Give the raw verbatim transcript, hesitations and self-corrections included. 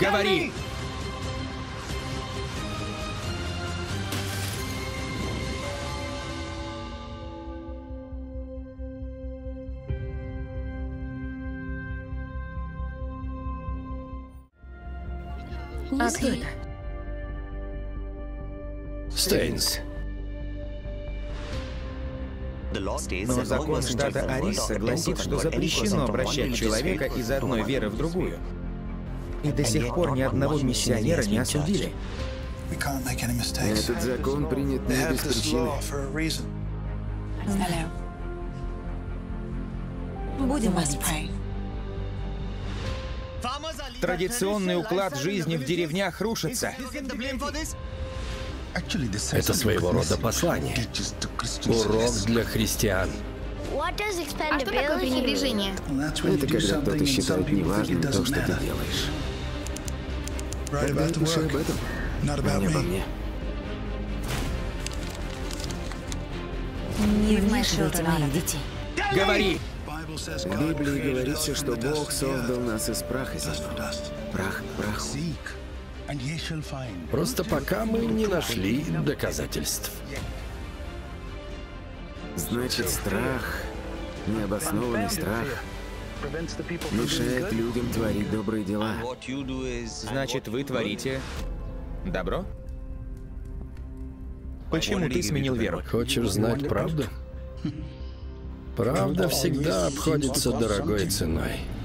Говори! А кто это? Стейнс. Но закон штата Арисса гласит, что запрещено обращать человека из одной веры в другую. И до сих пор ни одного миссионера не осудили. Этот закон принят не без причины. Будем молиться. Традиционный уклад жизни в деревнях рушится. Это своего рода послание. Урок для христиан. А что такое пренебрежение? Это когда кто-то считает неважным то, что ты делаешь. Тогда пиши об этом, а не обо мне. Не вмешивайте моих детей. Говори! В Библии говорится, что Бог создал нас из праха земного. Прах к праху. Просто пока мы не нашли доказательств. Значит, страх, необоснованный страх, мешает людям творить добрые дела. Значит, вы творите добро? Почему ты сменил веру? Хочешь знать правду? Правда всегда обходится дорогой ценой.